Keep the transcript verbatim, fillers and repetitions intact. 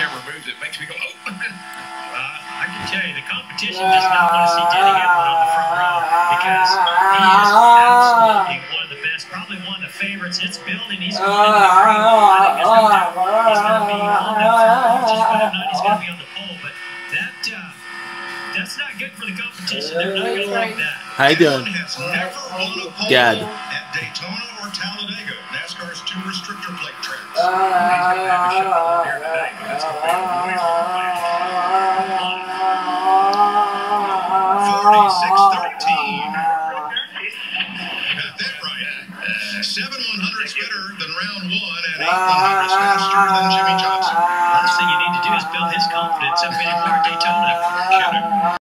camera moves, it makes me go, oh. uh, I can tell you, the competition does not want to see Denny Edward on the front row because he is absolutely one of the best, probably one of the favorites. It's building. He's going into the green. I think there's no doubt he's going to be on the front, which is whether or not he's going to be on the pole. But that, uh, that's not good for the competition. They're not going to like that. How you doing? Has never won a pole Good. at Daytona or Talladega, NASCAR's two restrictor plate tracks. forty-six thirteen. Got that right. Seven one hundredths better than round one, and eight one hundredths faster than Jimmy